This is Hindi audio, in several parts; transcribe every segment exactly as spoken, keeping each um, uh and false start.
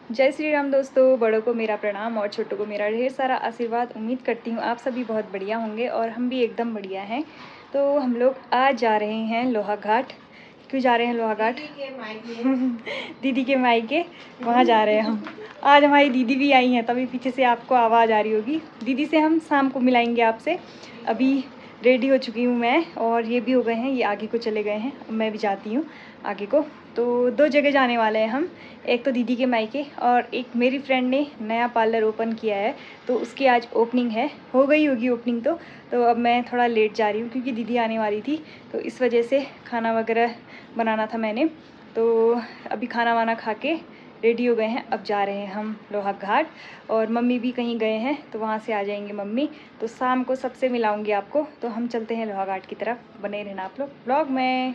जय श्री राम दोस्तों, बड़ों को मेरा प्रणाम और छोटों को मेरा ढेर सारा आशीर्वाद। उम्मीद करती हूँ आप सभी बहुत बढ़िया होंगे और हम भी एकदम बढ़िया हैं। तो हम लोग आज जा रहे हैं लोहा घाट। क्यों जा रहे हैं लोहा घाट? दीदी के मायके वहाँ जा रहे हैं हम। आज हमारी दीदी भी आई हैं, तभी पीछे से आपको आवाज़ आ रही होगी। दीदी से हम शाम को मिलाएंगे आपसे। अभी रेडी हो चुकी हूँ मैं और ये भी हो गए हैं, ये आगे को चले गए हैं। मैं भी जाती हूँ आगे को। तो दो जगह जाने वाले हैं हम, एक तो दीदी के मायके और एक मेरी फ्रेंड ने नया पार्लर ओपन किया है, तो उसकी आज ओपनिंग है। हो गई होगी ओपनिंग तो तो अब मैं थोड़ा लेट जा रही हूँ क्योंकि दीदी आने वाली थी, तो इस वजह से खाना वगैरह बनाना था मैंने। तो अभी खाना वाना खा के रेडी हो गए हैं, अब जा रहे हैं हम लोहा घाट। और मम्मी भी कहीं गए हैं, तो वहाँ से आ जाएंगे मम्मी। तो शाम को सबसे मिलाऊंगी आपको। तो हम चलते हैं लोहा घाट की तरफ, बने रहना आप लोग ब्लॉग में।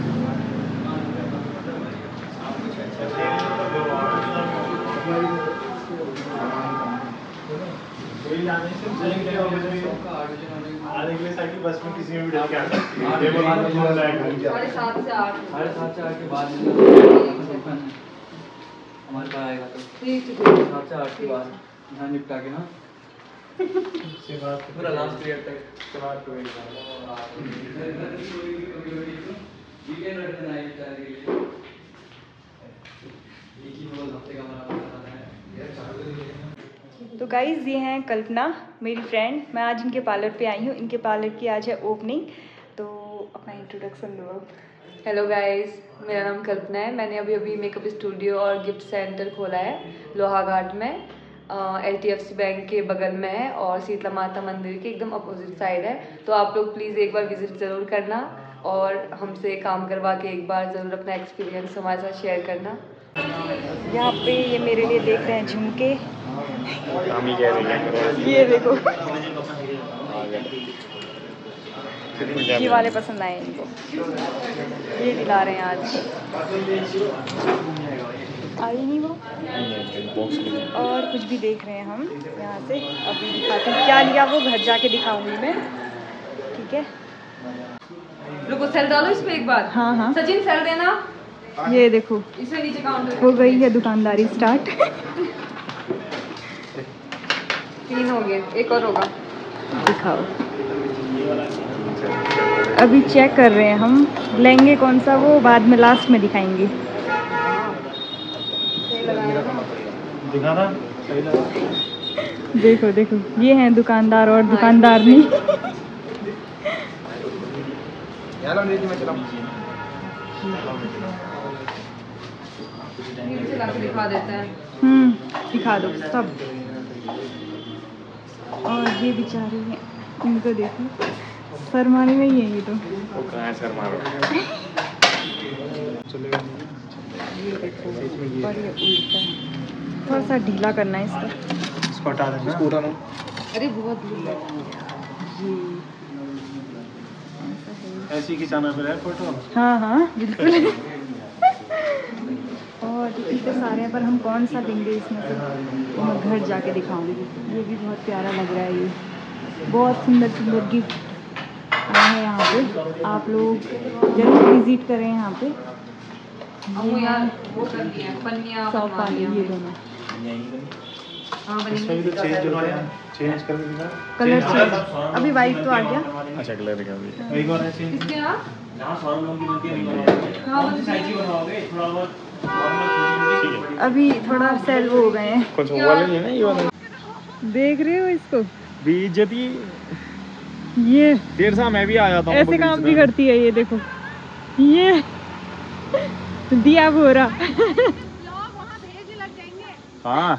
बस में किसी में भी डाल के आ सकती है। साढ़े सात से आठ साढ़े सात से आठ के बाद हमारे पास आएगा तो ठीक है। सात से आठ के बाद यहाँ निपटा के ना पूरा लास्ट ईयर तक चला तो वीकेंड रखना है चार के लिए। एक ही रोज हफ्ते का हमारा तो गाइज़, ये हैं कल्पना मेरी फ्रेंड। मैं आज इनके पार्लर पे आई हूँ। इनके पार्लर की आज है ओपनिंग। तो अपना इंट्रोडक्शन दो। हेलो गाइस, मेरा नाम कल्पना है। मैंने अभी अभी मेकअप स्टूडियो और गिफ्ट सेंटर खोला है लोहा घाट में। H D F C bank के बगल में है और शीतला माता मंदिर के एकदम अपोजिट साइड है। तो आप लोग प्लीज़ एक बार विजिट ज़रूर करना और हमसे काम करवा के एक बार ज़रूर अपना एक्सपीरियंस हमारे साथ शेयर करना। यहाँ पे ये मेरे लिए देख रहे हैं झुमके। ये देखो, ये वाले पसंद आए इनको, ये दिला रहे हैं आज। आई नहीं वो। और कुछ भी देख रहे हैं हम यहाँ से। अभी दिखाती हूँ क्या लिया, वो घर जाके दिखाऊंगी मैं, ठीक है? रुको, सेल डालो इस पे एक बार। हाँ हाँ, सचिन सेल देना। ये देखो, इसमें नीचे काउंटर हो गई है दुकानदारी स्टार्ट। तीन हो गए, एक और होगा। दिखाओ। अभी चेक कर रहे हैं हम लेंगे कौन सा, वो बाद में लास्ट में दिखाएंगे। दिखा था सही लगा। देखो देखो, ये हैं दुकानदार और दुकानदारनी। दिखा देते हैं। हम्म दिखा दो सब। और ये बेचारे हैं, इनको देखो, शर्माने में ही है ये तो। वो कहाँ है शर्मा रहा? चलेगा। ये देखो, बढ़िया उल्टा है। थोड़ा सा ढीला करना है इसको। इसको हटा देना, इसको उठाना। अरे बहुत दूर है ये ऐसी खिंचाना फिर है फोटो। हाँ हाँ बिल्कुल। और इतने सारे हैं, पर हम कौन सा लेंगे इसमें से, तो मैं घर जाके दिखाऊंगी। ये भी बहुत प्यारा लग रहा है। ये बहुत सुंदर सुंदर गिफ्ट आए हैं यहाँ पे। आप लोग जरूर विजिट करें यहाँ पे। वो कर दिया पन्नियाँ शॉप वाले ये दोनों इसमें भी तो चेंज होना है, चेंज कर देना। कलर चेंज, अभी वाइट तो आ गया। अच्छा कलर का भी एक और है चेंज। किसके यहाँ जहाँ सौ लोगों की बनती है नहीं बनती। हाँ कौन सी साइज की बनवाओगे? थोड़ा बहुत नॉर्मल छोटी छोटी। अभी थोड़ा सेल वो हो गए हैं। कौन सा वाले है ना ये वाला? देख रहे हो इसको? बेइज्जती। ये देर से मैं भी आ जाता हूँ। ऐसे काम भी करती है ये, देखो ये दिया भोरा। हाँ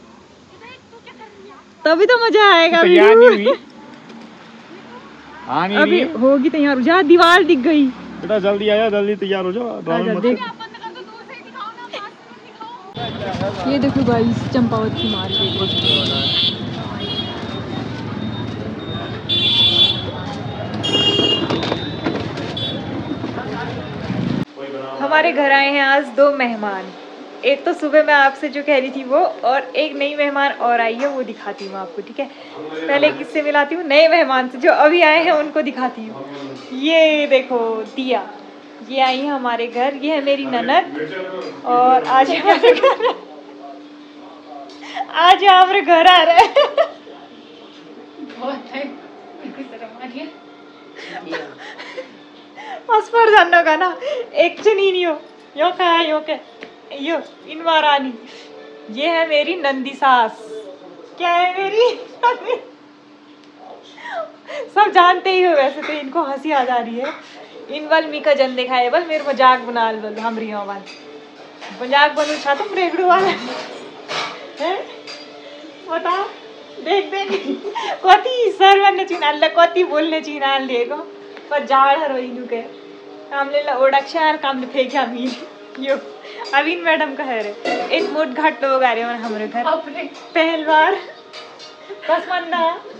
तभी तो मजा आएगा। तो तैयार नहीं हुई? हाँ नहीं अभी रही। होगी तैयार। जा, दीवार दिख गई। बेटा जल्दी आया, जल्दी तैयार हो जाओ। आजा, देख। ये देखो गाइस, चंपावत की मार्केट। हमारे घर आए हैं आज दो मेहमान। एक तो सुबह मैं आपसे जो कह रही थी वो, और एक नई मेहमान और आई है, वो दिखाती हूँ आपको, ठीक है? पहले किससे मिलाती हूँ? नए मेहमान से जो अभी आए हैं उनको दिखाती हूँ। ये देखो दिया, ये आई है हमारे घर। ये है मेरी ननद और आज हमारे घर आज हमारे घर आ रहा है। बस पर जानना का ना एक चनीनी हो यो का है यो के यो इन महारानी। ये है मेरी नंदी सास। क्या है मेरी सब जानते ही हो वैसे तो। इनको हंसी आ जा रही है। इन बल मी का जन दिखाए बल मेरे मजाक बना बल हम रही वाल मजाक बनू छा तुम रेगड़ू वाला है बता देख देख कति सर बनने चिनाल कति बोलने चिनाल देखो पर जाड़ हरो इनु के हमले ओडक्षार काम फेंक हम यो अविन मैडम का है रे एक मोट घाट लोग आ रहे हैं हमारे घर पहली बार बस मन्ना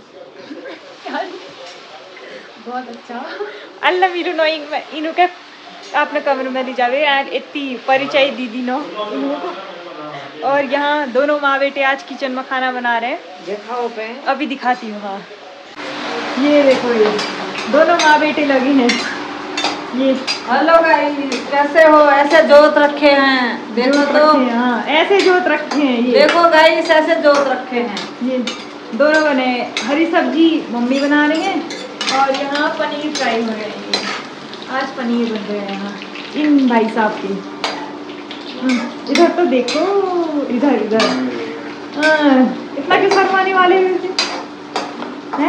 बहुत अच्छा अल्लाह मीरू नो इनु के आपने कमरे में ले जावे यार इतनी परिचय दीदी नो और यहाँ दोनों माँ बेटे आज किचन में खाना बना रहे हैं। दिखाओ पे अभी दिखाती हूँ। हाँ ये देखो ये दोनों माँ बेटे लगी हैं। ये हेलो गाइस कैसे हो? ऐसे जोत रखे हैं देखो तो। हाँ ऐसे जोत रखे हैं ये देखो गाइस ऐसे जोत रखे हैं। ये दोनों बने हरी सब्जी मम्मी बना रही हैं और यहाँ पनीर फ्राई हो रहे हैं। आज पनीर बन रहे हैं यहाँ इन भाई साहब के। इधर तो देखो इधर इधर इतना क्यों शर्माने वाले हैं?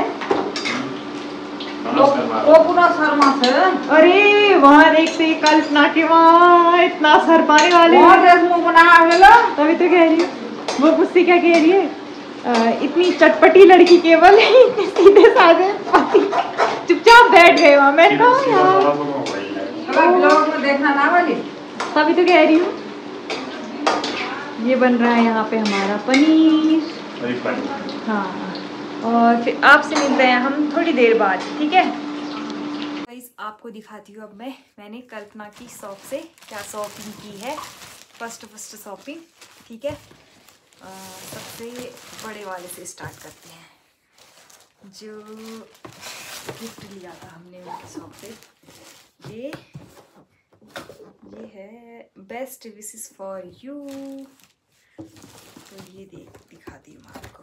वो पूरा शर्मा से। अरे वहाँ देखते कल्पना के वहाँ इतना सर पाने वाले मुंह बना हेलो तभी तो कह रही हूँ। वो मुझसे क्या कह रही है आ, इतनी चटपटी लड़की केवल सीधे साधे चुपचाप बैठ गए वहाँ। मैंने कहा यार ब्लॉग में देखना ना वाली तभी तो कह रही हूँ। ये बन रहा है यहाँ पे हमारा पनीर। हाँ और फिर आपसे मिलते हैं हम थोड़ी देर बाद ठीक है। गाइस आपको दिखाती हूँ अब मैं मैंने कल्पना की शॉप से क्या शॉपिंग की है। फर्स्ट फर्स्ट शॉपिंग ठीक है। आ, सबसे बड़े वाले से स्टार्ट करते हैं जो गिफ्ट लिया था हमने उनकी शॉप से। ये ये है बेस्ट विशेस फॉर यू। तो ये देख दिखाती हूँ आपको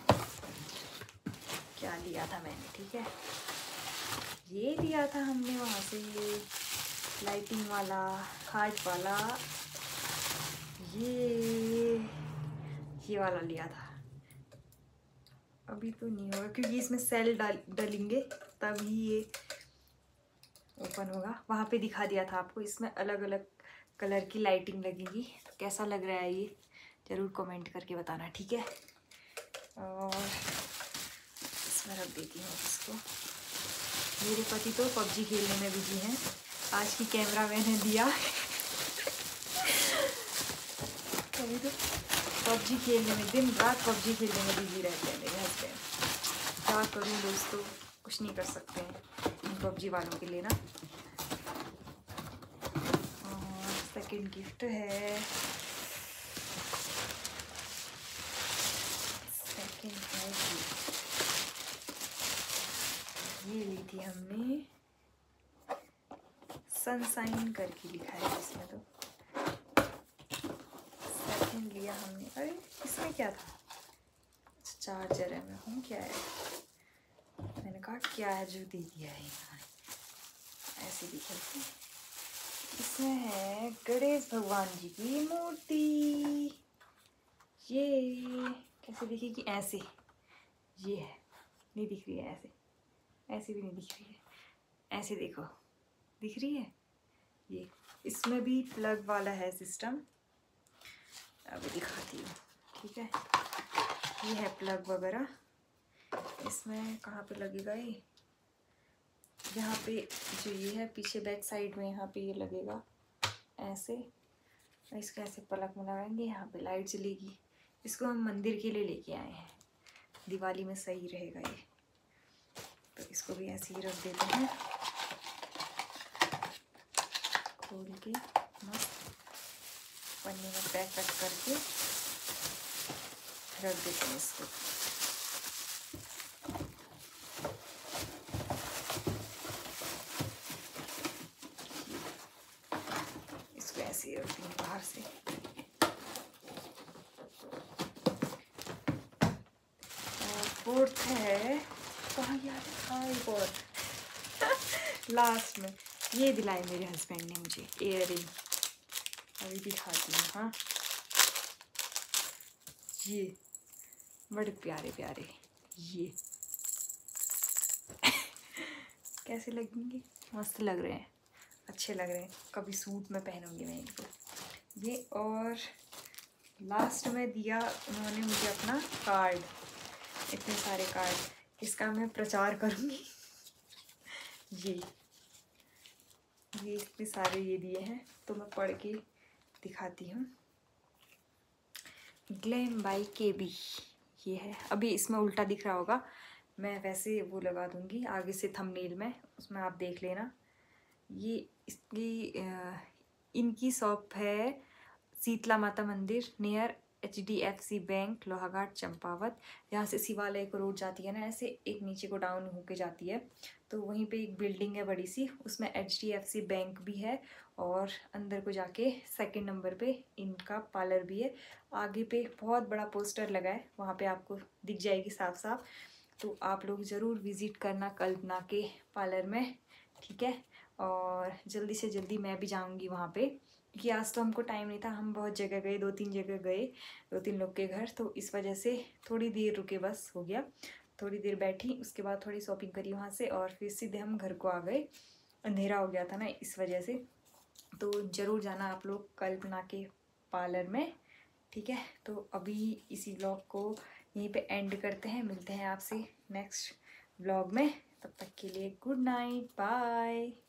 क्या लिया था मैंने ठीक है। ये लिया था हमने वहाँ से ये लाइटिंग वाला हार्ट वाला ये ये वाला लिया था। अभी तो नहीं होगा क्योंकि इसमें सेल डाल डालेंगे तभी ये ओपन होगा। वहाँ पे दिखा दिया था आपको। इसमें अलग अलग कलर की लाइटिंग लगेगी। तो कैसा लग रहा है ये ज़रूर कमेंट करके बताना ठीक है। और इसमें रख देती हूँ इसको। मेरे पति तो पबजी खेलने में बिजी हैं। आज की कैमरा मैंने दिया कभी तो पबजी खेलने में दिन रात पबजी खेलने में बिजी रहते हैं मेरे हस्बैंड। क्या करूँ दोस्तों कुछ नहीं कर सकते हैं इन पबजी वालों के लिए ना। और सेकंड गिफ्ट है सेकंड है ये ली थी हमने सनशाइन करके लिखा है इसमें। तो सेकंड लिया हमने। अरे इसमें क्या था? चार्जर है। मैं हूँ क्या है? मैंने कहा क्या है जो दे दिया है इन्होंने। ऐसे दिखे थे। इसमें है गणेश भगवान जी की मूर्ति। ये कैसे दिखेगी? ऐसे ये है नहीं दिख रही है। ऐसे ऐसे भी नहीं दिख रही है। ऐसे देखो दिख रही है ये। इसमें भी प्लग वाला है सिस्टम। अभी दिखाती हूँ ठीक है। ये है प्लग वगैरह। इसमें कहाँ पे लगेगा ये? यहाँ पे जो ये है पीछे बैक साइड में यहाँ पे ये लगेगा ऐसे। इसको ऐसे प्लग में लगाएंगे। यहाँ पे लाइट जलेगी। इसको हम मंदिर के लिए लेके आए हैं। दिवाली में सही रहेगा ये। तो इसको भी ऐसे ही रख देते हैं खोल के मस्त पन्नी में पैक पैक करके रख देते हैं इसको। इसको ऐसे ही रखते हैं बाहर से। फोर्थ है, कहाँ गया था एक और लास्ट में ये दिलाए मेरे हस्बैंड ने मुझे इयररिंग, अभी दिखाती हूँ। हाँ ये बड़े प्यारे प्यारे, ये कैसे लगेंगे? मस्त लग रहे हैं, अच्छे लग रहे हैं, कभी सूट में पहनूंगी मैं इनको ये। और लास्ट में दिया उन्होंने मुझे अपना कार्ड, इतने सारे कार्ड, इसका मैं प्रचार करूँगी। ये ये इतने सारे ये दिए हैं तो मैं पढ़ के दिखाती हूँ। ग्लैम बाई के बी ये है। अभी इसमें उल्टा दिख रहा होगा, मैं वैसे वो लगा दूँगी आगे से थंबनेल में, उसमें आप देख लेना। ये इसकी इनकी शॉप है शीतला माता मंदिर near H D F C bank Lohaghat Champawat. यहाँ से शिवालय को रोड जाती है ना, ऐसे एक नीचे को डाउन होके जाती है, तो वहीं पे एक बिल्डिंग है बड़ी सी, उसमें H D F C bank भी है और अंदर को जाके सेकंड नंबर पे इनका पार्लर भी है। आगे पे बहुत बड़ा पोस्टर लगा है, वहाँ पे आपको दिख जाएगी साफ साफ, तो आप लोग ज़रूर विज़िट करना कल्पना के पार्लर में, ठीक है। और जल्दी से जल्दी मैं भी जाऊँगी वहाँ पे, क्योंकि आज तो हमको टाइम नहीं था, हम बहुत जगह गए, दो तीन जगह गए, दो तीन लोग के घर, तो इस वजह से थोड़ी देर रुके, बस हो गया, थोड़ी देर बैठी, उसके बाद थोड़ी शॉपिंग करी वहाँ से और फिर सीधे हम घर को आ गए। अंधेरा हो गया था ना इस वजह से, तो ज़रूर जाना आप लोग कल्पना के पार्लर में, ठीक है। तो अभी इसी व्लॉग को यहीं पे एंड करते हैं, मिलते हैं आपसे नेक्स्ट व्लॉग में, तब तक के लिए गुड नाइट, बाय।